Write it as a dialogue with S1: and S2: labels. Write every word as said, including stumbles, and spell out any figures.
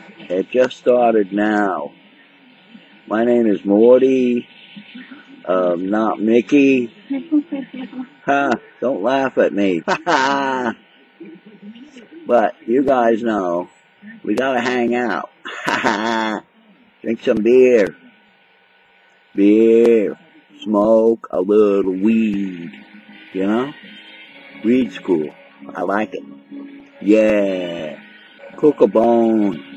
S1: It just started now. My name is Morty, um, not Mickey. Ha! Don't laugh at me. Ha ha! But you guys know, we gotta hang out. Ha ha! Drink some beer. Beer. Smoke a little weed. You know? Weed's cool. I like it. Yeah. Cook a bone.